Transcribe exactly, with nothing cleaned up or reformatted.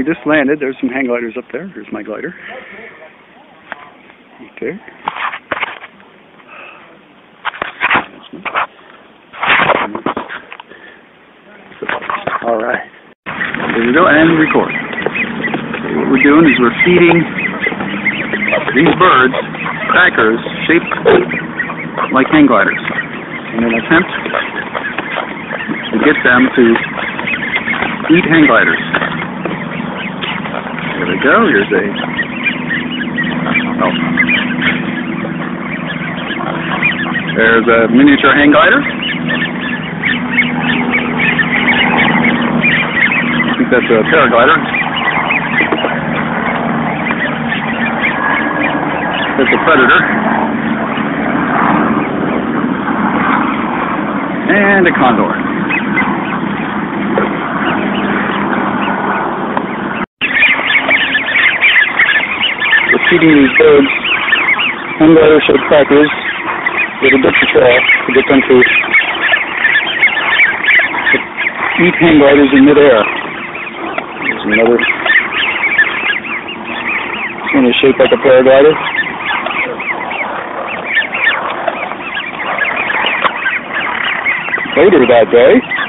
just landed. There's some hang gliders up there. Here's my glider. Okay. All right. There we go, and record. Okay, what we're doing is we're feeding these birds crackers shaped like hang gliders in an attempt to get them to eat hang gliders. There we go. Here's a oh. There's a miniature hang glider. I think that's a paraglider. That's a predator. And a condor. We're feeding these birds hang glider shaped crackers with a bit of trail to get them to eat hang gliders in midair. There's another. This one is shaped like a paraglider. Later that day,